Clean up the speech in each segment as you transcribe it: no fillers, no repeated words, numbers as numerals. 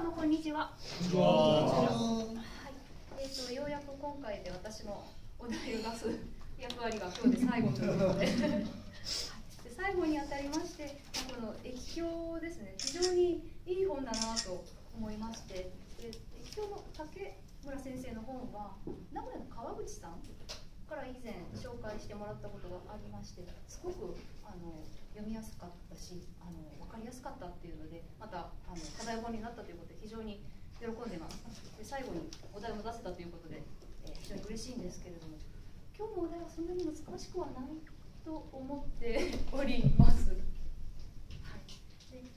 様こんにちは。 はい。ようやく今回で私もお題を出す役割が今日で最後ということでで最後にあたりまして、この液経ですね、非常にいい本だなと思いまして、液経の竹村先生の本は名古屋の川口さんから以前紹介してもらったことがありまして、すごく読みやすかったし分かりやすかったっていうので、また課題本になったということで非常に喜んでます。で最後にお題も出せたということで、非常に嬉しいんですけれども、今日のお題はそんなに難しくはないと思っております。はい、で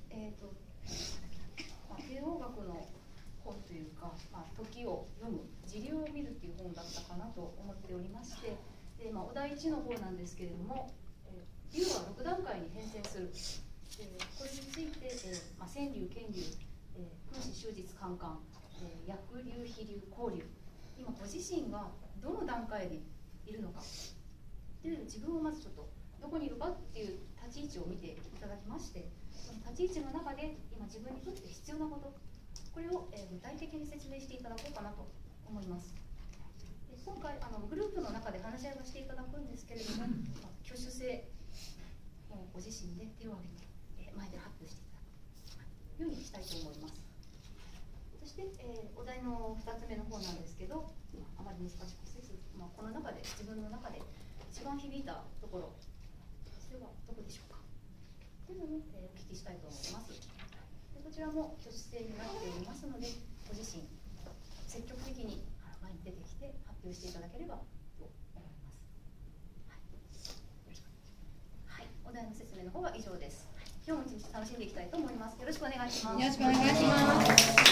帝王学の本というか、時を読む時流を見るという本だったかなと思っておりまして、でお題1の方なんですけれども、流は6段階に変遷する、これについて、川柳、剣柳、君子、終日、カンカン、逆流、飛流、交流、今ご自身がどの段階にいるのかという自分をまずちょっとどこにいるかっていう立ち位置を見ていただきまして、その立ち位置の中で今自分にとって必要なこと、これを具体的に説明していただこうかなと思います。で今回グループの中で話し合いをしていただくんですけれども、挙手制、ご自身で手を挙げて前で発表していただくようにしたいと思います。そして、お題の2つ目の方なんですけど、あまり難しくせず、この中で自分の中で一番響いたところ、それはどこでしょうかというのを、お聞きしたいと思います。でこちらも挙手制になっておりますので、ご自身積極的に前に出てきて発表していただければと思います。はい、お題の説明の方は以上です。今日も一日楽しんでいきたいと思います。よろしくお願いします。 よろしくお願いします。